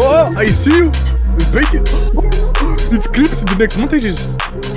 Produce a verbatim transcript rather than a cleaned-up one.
Oh, I see you. Break it. It's clips in the next montages.